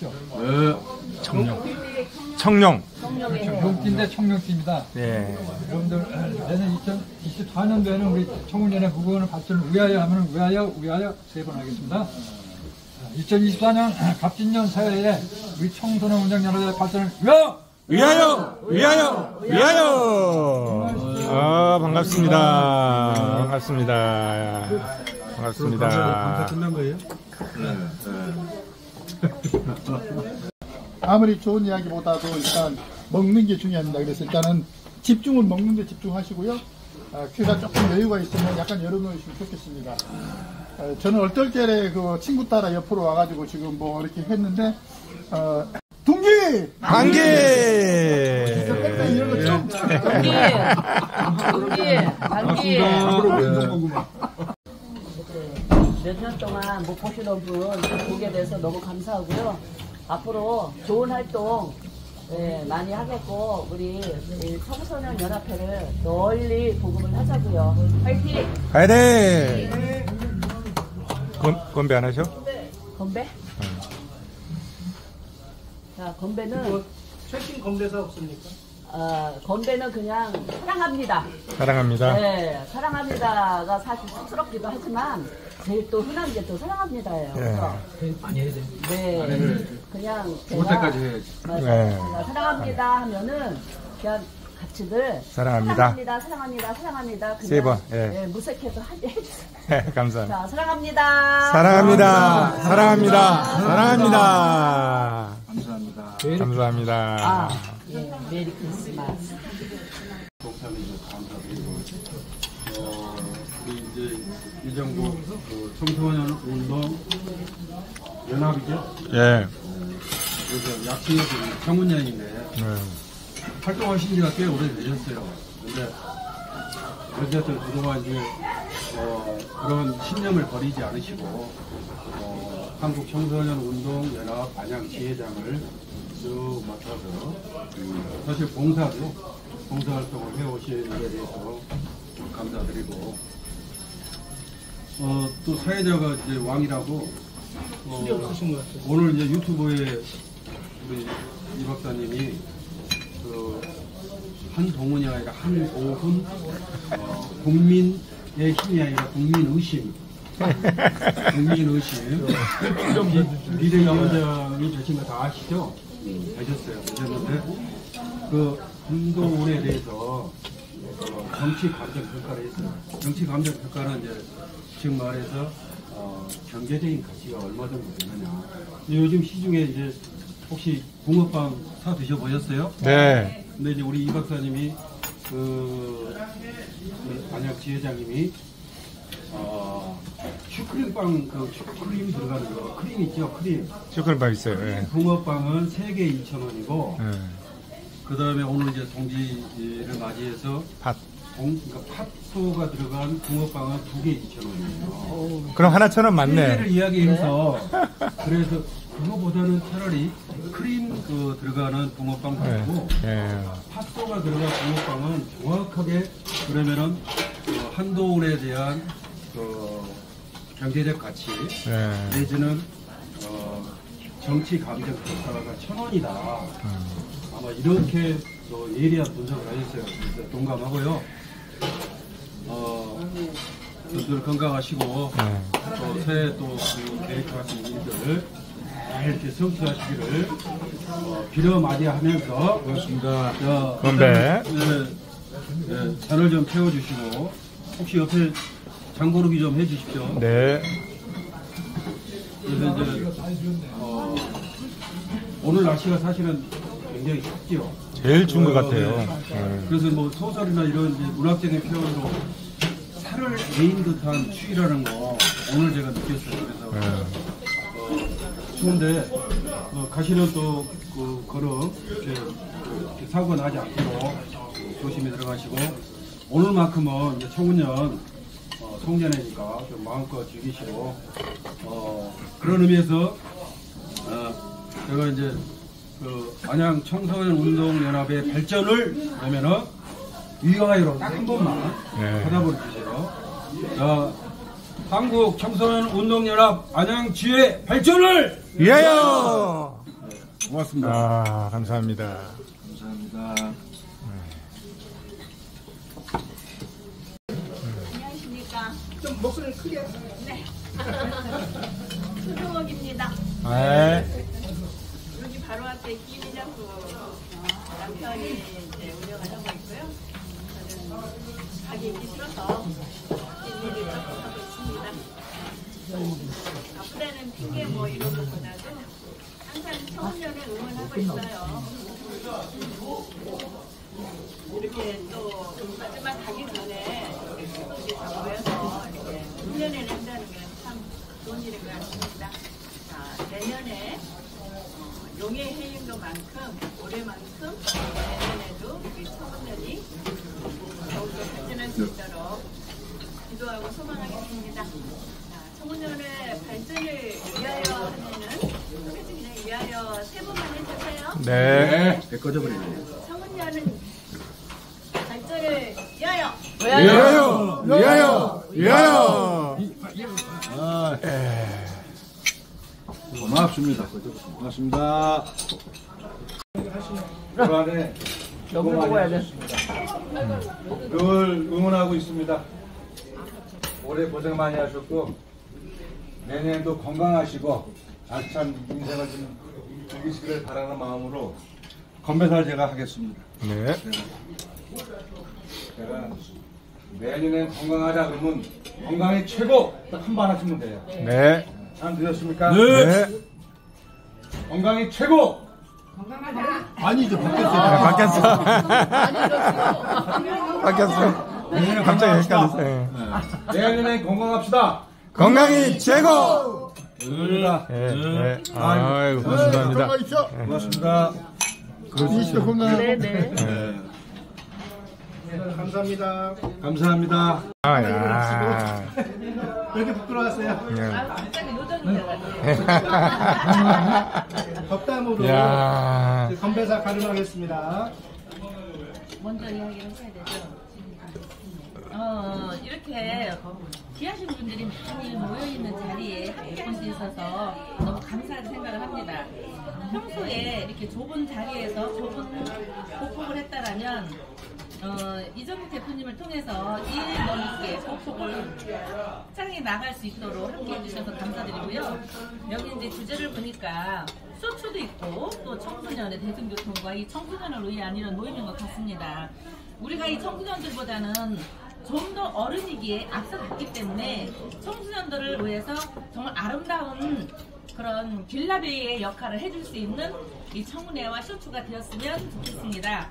하시죠. 청룡. 용띠인데 청룡띠입니다. 네. 여러분들 내년 2024년도에는 우리 청운연의 무거운 발전을 위하여 하면 위하여 3번 하겠습니다. 2024년 갑진년 사회에 우리 청소년 운동연합의 발전을 위하여! 아, 반갑습니다. 감사 끝난 거예요? 아무리 좋은 이야기보다도 일단 먹는 게 중요합니다. 그래서 일단은 집중은 먹는 데 집중하시고요. 귀가 조금 여유가 있으면 약간 열어놓으시면 좋겠습니다. 저는 얼떨 때에 그 친구 따라 옆으로 와가지고 지금 뭐 이렇게 했는데, 동기! 관계! 이런 거 좀. 단기. 몇 년 동안 못 보시던 분 보게 돼서 너무 감사하고요. 앞으로 좋은 활동 많이 하겠고 우리 청소년 연합회를 널리 보급을 하자고요. 화이팅! 화이팅! 건배 안 하셔? 건배? 자, 건배는 최신 건배사 없습니까? 건배는 그냥 사랑합니다. 사랑합니다. 네, 사랑합니다가 사실 쑥스럽기도 하지만 제일 또 흔한 게 또 사랑합니다예요. 네. 많이 해야 돼. 네, 그냥 죽을 때까지 해야지. 네. 사랑합니다 하면은 그냥 같이들 사랑합니다. 사랑합니다. 세 번. 네, 무색해서 해주세요. 네, 감사합니다. 자, 사랑합니다. 사랑합니다. 감사합니다. 예, 메리 크리스마스. 감사드리고, 우리 이제 이정부 청소년 운동 연합이죠? 예. 그래서 약칭해서 청운년인데 활동하신 지가 꽤 오래되셨어요. 근데 어쨌든 그동안 이제 그런 신념을 버리지 않으시고 한국 청소년 운동 연합 안양 지회장을 쭉 맡아서 사실 봉사활동을 해오신 데 대해서 감사드리고 또 사회자가 이제 왕이라고 오늘 이제 유튜브에 우리 이 박사님이 한동훈이 아니라 한오훈 국민의 힘이 아니라 국민의심 비대위원장이 되신 거 다 아시죠? 되셨는데 그 한동훈에 대해서 정치 감정 평가를 했어요. 정치 감정 평가는 이제 지금 말해서 경제적인 가치가 얼마 정도 되느냐. 요즘 시중에 이제 혹시 붕어빵 사 드셔보셨어요? 네. 근데 이제 우리 이 박사님이 안양 지회장님이 슈크림빵 슈크림 들어가는 거 크림 있죠? 크림. 슈크림빵 있어요. 네. 붕어빵은 3개 2,000원이고 그 다음에 오늘 이제 동지를 맞이해서 그러니까 팥소가 들어간 붕어빵은 2개 2,000원이에요. 그럼 하나 1,000원 맞네. 를 이야기해서 그래서 그거보다는 차라리 크림 들어가는 붕어빵 사고 팥소가 들어간 붕어빵은 정확하게 그러면은 한동훈에 대한 경제적 가치 내지는 정치 감정 평가가 1,000원이다. 아마 이렇게 예리한 분석을 하셨어요. 그래서 동감하고요. 분들 건강하시고 새해 또 계획하신 일들 이렇게 성취하시기를 빌어 맞이하면서 그렇습니다. 건배. 잔을 좀 채워주시고 혹시 옆에 장고르기 좀 해주십시오. 네. 그래서 이제 오늘 날씨가 사실은 굉장히 춥지요. 제일 추운 것 같아요. 그래서 뭐 소설이나 이런 이제 문학적인 표현으로 살을 내인 듯한 추위라는 거 오늘 제가 느꼈어요. 그래서 추운데 가시는 또 그 걸음 이렇게 사고 나지 않도록 조심히 들어가시고 오늘만큼은 이제 청운년 송년회니까 좀 마음껏 즐기시고 그런 의미에서 제가 이제 안양 청소년 운동 연합의 발전을 그러면은 위하여로 딱 한 번만 받아볼 주세요. 자, 한국 청소년 운동 연합 안양 지회 발전을 위하여. 고맙습니다. 아, 감사합니다. 감사합니다. 안녕하십니까. 좀 목소리를 크게. 네. 수종옥입니다. 네. 여기 바로 앞에 김이장국 남편이 이제 운영을 하고 있고요. 저는 가게 있기 싫어서 일일이 조금 하고 있습니다. 앞으로는 핑계 뭐 이런 것보다도 항상 청년을 응원하고 있어요. 이렇게 또 마지막 가기 전에 이렇게 다 모여서 이렇게 훈련을 한다는 게 참 좋은 일인 것 같습니다. 자, 내년에 용의 해인도만큼 올해만큼 내년에도 우리 청년이 더욱더 발전할 수 있도록 기도하고 소망하겠습니다. 자, 청년의 발전을 위하여 하면은 소개팅 그냥 위하여 세 번만 해주세요. 네. 꺼져버리네요. 청년은 발전을 위하여. 위하여! 위하여! 위하여! 고맙습니다. 고맙습니다. 불안에 여기 먹어야 돼. 늘 응원하고 있습니다. 올해 고생 많이 하셨고 내년도 건강하시고 알찬 인생을 좀 즐기시기를 바라는 마음으로 건배사를 제가 하겠습니다. 네. 제가 내년엔 건강하자 그러면 건강이 최고 딱 한 번 하시면 돼요. 네. 잘 들으셨습니까? 네. 건강이 최고! 아니죠, 바뀌었어요. 바뀌었어. 바뀌었어. 갑자기 헷갈렸어요. 내년엔 건강합시다. 건강이 최고! 그러다. 네. 네. 아이고, 감사합니다. 건강하십시오. 고맙습니다. 이시도 건강하고. 네네. 감사합니다. 감사합니다. 아, 야. 왜 이렇게 부끄러웠어요? 갑자기 요정이 돼가지고. 덕담으로 야. 건배사 가름하겠습니다. 먼저 이야기를 해야 되죠. 이렇게 귀하신 분들이 많이 모여있는 자리에 함께 볼 수 있어서 너무 감사한 생각을 합니다. 평소에 이렇게 좁은 자리에서 좁은 보폭을 했다라면 이정국 대표님을 통해서 일 넘게 보폭을 확장해 나갈 수 있도록 함께 해주셔서 감사드리고요. 여기 이제 주제를 보니까 쇼츠도 있고 또 청소년의 대중교통과 이 청소년을 위한 이런 모임인 것 같습니다. 우리가 이 청소년들보다는 좀 더 어른이기에 앞서갔기 때문에 청소년들을 위해서 정말 아름다운 그런 길라베이의 역할을 해줄 수 있는 이 청문회와 쇼츠가 되었으면 좋겠습니다.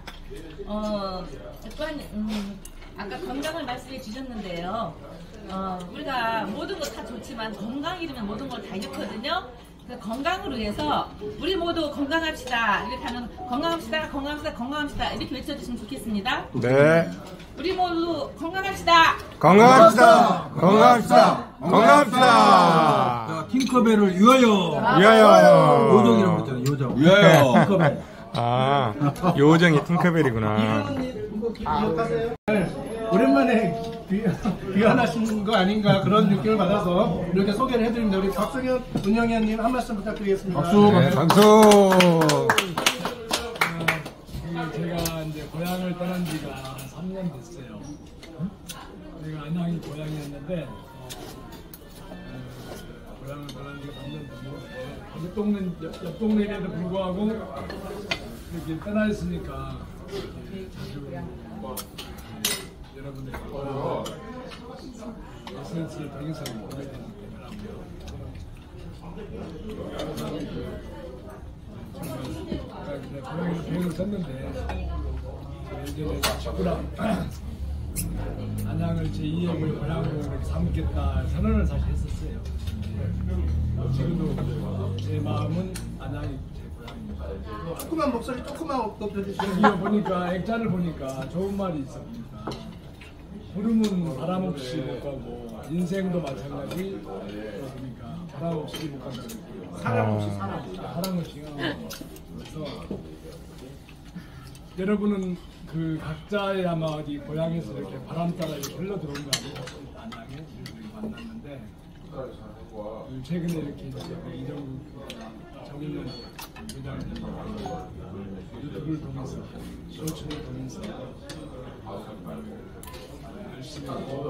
또한 아까 건강을 말씀해 주셨는데요. 우리가 모든 것 다 좋지만 건강이 이르면 모든 걸 다 잃거든요. 그 건강을 위해서 우리 모두 건강합시다. 이렇게 하면 건강합시다, 건강합시다, 건강합시다 이렇게 외쳐주시면 좋겠습니다. 네. 우리 모두 건강합시다. 건강합시다. 건강합시다. 건강합시다. 자, 팅커벨을 위하여. 위하여. 요정이라고 그랬잖아요. 요정. 위하여. 팅커벨. 아, 요정이 팅커벨이구나. 기억하세요? 오랜만에 귀환하신 거 아닌가 그런 느낌을 받아서 이렇게 소개를 해드립니다. 우리 박승현 운영위원님 한 말씀 부탁드리겠습니다. 박수. 네, 박수. 제가 이제 고향을 떠난 지가 3년 됐어요. 제가 안양이 고향이었는데 고향을 떠난 지가 3년 됐고 옆 동네에도 불구하고 이렇게 떠나 있으니까 자주 여러분들 SNS를 통해서 보게 되는 거더라고요. 고향에서 계획을 썼는데 예전에 친구랑 안양을 제2의 고향으로 이렇게 삼겠다 선언을 사실 했었어요. 지금도 제 마음은 안양이 제 고향입니다. 조그만 목소리 조금만 높여주시면 여기 보니까 액자를 보니까 좋은 말이 있어 보니까 구름은 바람 없이 못 가고 인생도 마찬가지 그러니까 바람 없이 못 간다고 사람 없이 사랑 없이 가고 그래서 여러분은 그 각자의 아마 어디 고향에서 이렇게 바람 따라 이렇게 흘러 들어온 거 아니에요? 안양에 이렇게 만났는데 최근에 이렇게 이제 이정국 정인영 회장님 유튜브를 통해서 쇼츠를 통해서 열심히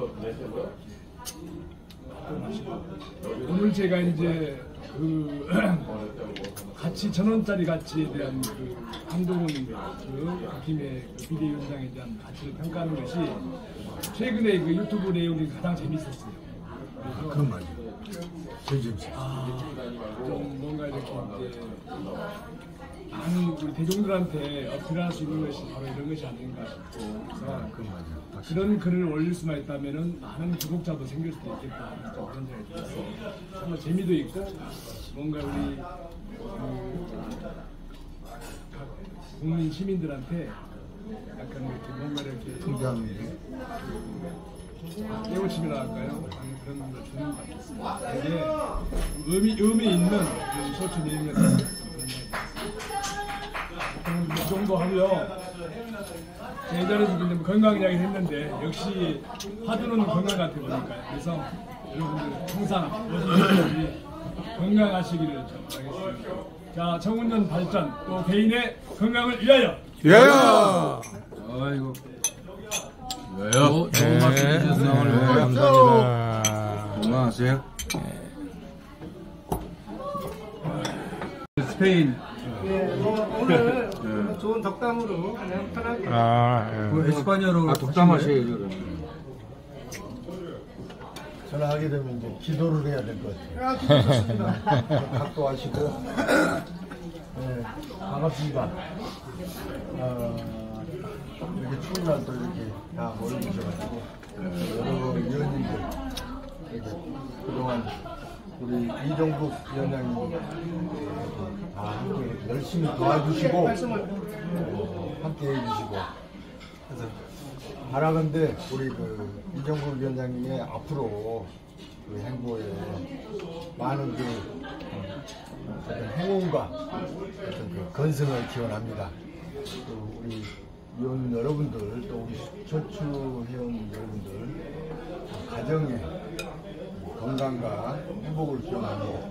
활동하시고 오늘 제가 이제 그 가치 1,000원짜리 가치에 대한 그 한동훈 김의 비대위원장에 대한 가치를 평가하는 것이 최근에 그 유튜브 내용이 가장 재밌었어요. 그런 말이죠. 제일 재밌어요. 좀 뭔가 이렇게 이제 많은 우리 대중들한테 어필할 수 있는 것이 바로 이런 것이 아닌가 싶고 그래서 그런 글을 올릴 수만 있다면은 많은 구독자도 생길 수도 있겠다 하는 좀 그런 생각이 들었어요. 정말 재미도 있고 뭔가 우리 각 국민 시민들한테 약간 이렇게 뭔가 이렇게 풍자하는 깨우침이라 할까요? 그런 걸 주는 것 같습니다. 되게 의미 있는 쇼츠 내용이 그런 이 정도 하고요. 예전에도 근데 건강 이야기를 했는데 역시 화두는 건강 같아 보니까요. 그래서 여러분들 항상 모든 건강하시기를 바라겠습니다. 자, 청운전 발전 또 개인의 건강을 위하여. 위하여! 아이고. 좋은 말씀 해주셔서 감사합니다. 건강하세요. 스페인. 오늘 좋은 덕담으로 그냥 편하게 에스파냐로 독담하셔야죠. 전화하게 되면 이제 기도를 해야 될 것 같아요. 기도 좋습니다. 각도하시고 네, 반갑습니다. 이렇게 추운 날 또 이렇게 다 모여주셔가지고 여러 위원님들 이렇게 그동안 우리 이종국 위원장님 다 함께 이렇게 열심히 도와주시고 함께 해주시고 그래서 바라건대 우리 그 이종국 위원장님의 앞으로 그 행보에 많은 그 어떤 행운과 어떤 그 건승을 기원합니다. 또 우리 위원 여러분들 또 우리 쇼츠 회원 여러분들 가정의 건강과 행복을 기원하고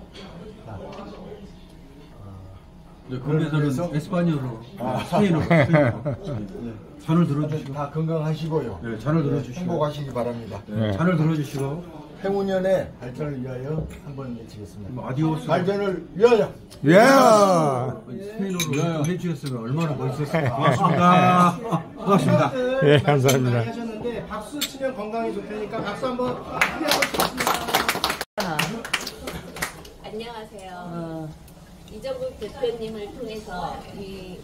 네, 거기에서는 에스파냐로 스페인어로 잔을 들어주시고 다 건강하시고요. 네, 잔을 들어주시고 행복하시기 바랍니다. 네, 잔을 들어주시고 행운연의 발전을 위하여 한번 외치겠습니다. 아디오스 발전을 위하여. 위하여! 스페인어로 해주셨으면 얼마나 멋있었을까. 고맙습니다. 고맙습니다. 예, 감사합니다. 많이 하셨는데 박수 치면 건강이 좋다니까 박수 한번 크게 한번 치겠습니다. 안녕하세요. 이정국 대표님을 통해서 이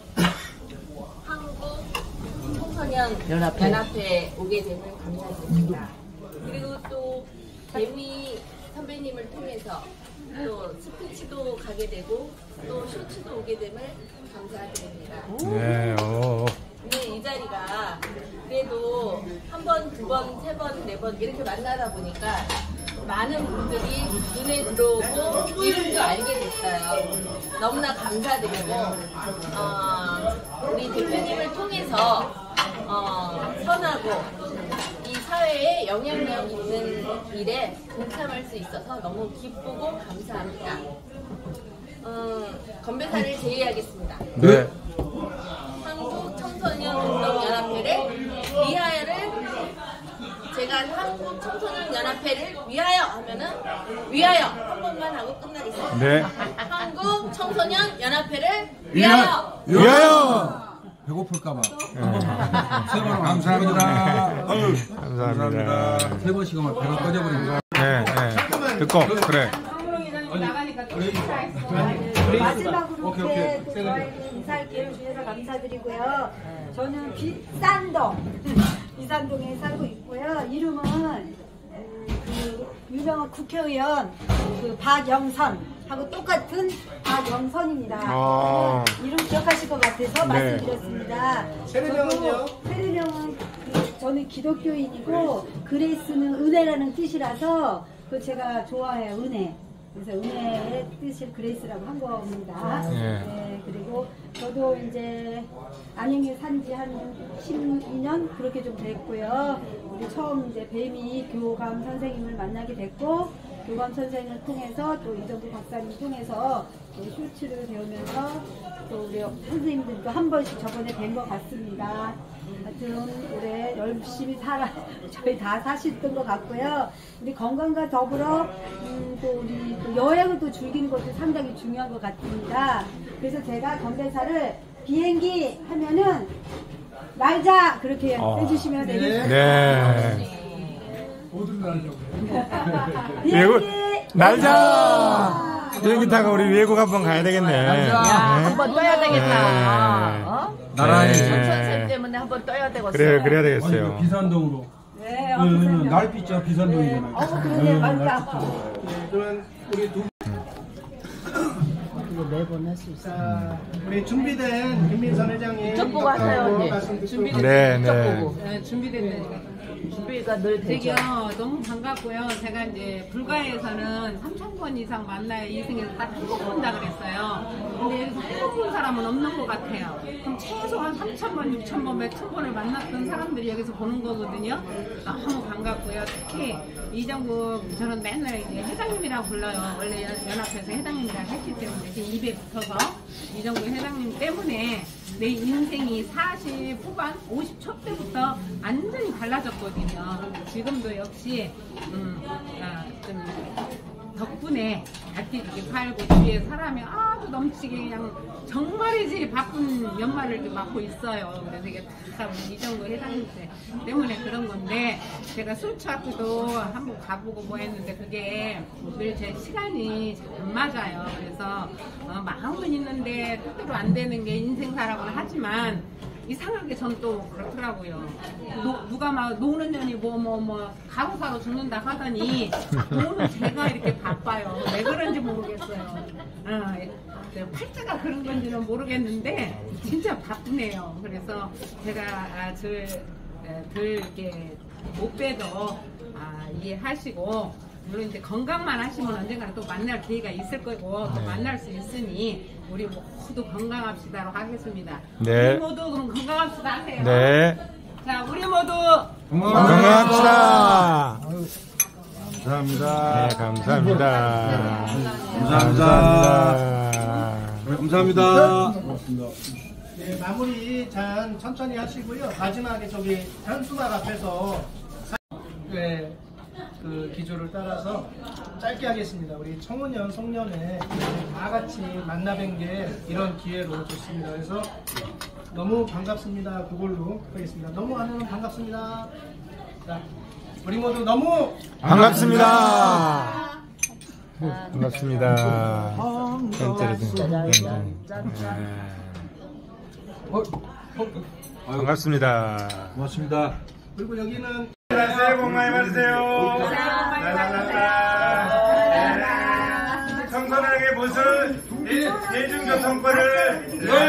한국 청소년 연합회에 오게 되면 감사드립니다. 그리고 또 재미 선배님을 통해서 또 스피치도 가게 되고 또 쇼츠도 오게 됨을 감사드립니다. 네, 오. 근데 이 자리가 그래도 한 번, 두 번, 세 번, 네 번 이렇게 만나다 보니까 많은 분들이 눈에 들어오고 이름도 알게 됐어요. 너무나 감사드리고 우리 대표님을 통해서 선하고 이 사회에 영향력 있는 일에 동참할 수 있어서 너무 기쁘고 감사합니다. 건배사를 제의하겠습니다. 네. 한국 청소년 운동연합회를 위하여를 제가 한국 청소년 연합회를 위하여 하면은 위하여 한 번만 하고 끝나겠습니다. 네. 한국 청소년 연합회를 위하여. 위하여! 배고플까봐 한 번만 세 번 감사합니다. 감사합니다. 세 번씩 하면 배가 꺼져버립니다. 네, 네. 듣고, 그래. 마지막으로 이렇게 또 저에게 인사할 기회를 주셔서 감사드리고요. 저는 비산동에 살고 있고요. 이름은 그 유명한 국회의원 그 박영선하고 똑같은 박영선입니다. 이름 기억하실 것 같아서 말씀드렸습니다. 세례명은요? 세례명은 저는 기독교인이고 그레이스는 은혜라는 뜻이라서 그 제가 좋아해요. 은혜. 그래서 은혜의 뜻을 그레이스라고 한 겁니다. 네, 그리고 저도 이제 안양에 산지 한 12년 그렇게 좀 됐고요. 우리 처음 이제 뱀이 교감 선생님을 만나게 됐고 교감 선생님을 통해서 또 이정구 박사님 통해서 쇼츠를 배우면서 또 우리 선생님들도 한 번씩 저번에 뵌 것 같습니다. 하여튼 올해 열심히 저희 다 사셨던 것 같고요. 우리 건강과 더불어 또 우리 또 여행을 또 즐기는 것도 상당히 중요한 것 같습니다. 그래서 제가 건배사를 비행기 하면은 날자 그렇게 해주시면 되겠습니다. 네. 어디로 나려고 비행기 날자. 비행기 타고 우리 외국 한번 가야 되겠네. 한번 떠야 되겠다. 나라니. 천천세 때문에 한번 떠야 되겠어요. 그래야 되겠어요. 비산동으로. 네, 날빛자 비산동이잖아요. 그러네, 맞다. 그러면 우리 두 매번 할 수 있어요. 우리 준비된 김민선 회장님 쭉 보고 하세요, 언니. 준비된 네. 준비됐네. 준비가 늘 되죠. 저기요, 너무 반갑고요. 제가 이제 불가에서는 3,000번 이상 만나야 이승에서 딱 한 번 본다 그랬어요. 근데 여기서 한 번 본 사람은 없는 것 같아요. 그럼 최소한 3,000번, 6,000번, 몇 천 번을 만났던 사람들이 여기서 보는 거거든요. 너무 반갑고요. 특히 이정국, 저는 맨날 이제 회장님이라고 불러요. 원래 연합회에서 회장님이라고 했기 때문에 지금 입에 붙어서 이정국 회장님 때문에 내 인생이 40 후반, 50 초 때부터 완전히 달라졌거든요. 지금도 역시 좀 덕분에 닭띠지게 팔고 뒤에 사람이 아주 넘치게 그냥 정말이지 바쁜 연말을 맡고 있어요. 그래서 이게 다 이정도 회장님 때문에 그런 건데 제가 술취학교도 한번 가보고 뭐 했는데 그게 늘 제 시간이 잘 안 맞아요. 그래서 마음은 있는데 뜻대로 안 되는 게 인생사라고는 하지만 이상하게 전 또 그렇더라고요. 누가 막 노는 년이 뭐 가구 사러 죽는다 하더니 노는 제가 이렇게 바빠요. 왜 그런지 모르겠어요. 팔자가 그런 건지는 모르겠는데 진짜 바쁘네요. 그래서 제가 들 이렇게 못 빼도 이해하시고 물론 이제 건강만 하시면 언젠가는 또 만날 기회가 있을 거고 또 만날 수 있으니 우리 모두 건강합시다로 하겠습니다. 네. 우리 모두 그럼 건강합시다 하세요. 네. 자, 우리 모두 건강합시다. 감사합니다. 네, 감사합니다. 감사합니다. 네, 마무리 잔 천천히 하시고요. 마지막에 저기 현수막 앞에서 그 기조를 따라서 짧게 하겠습니다. 우리 청소년, 송년회 다 같이 만나 뵌 게 이런 기회로 좋습니다. 그래서 너무 반갑습니다. 그걸로 하겠습니다. 너무 하면 반갑습니다. 자, 우리 모두 너무 반갑습니다. 반갑습니다. 반갑습니다. 고맙습니다. 그리고 여기는 새해 복 많이 받으세요. 청소년에게 무슨 대중교통권을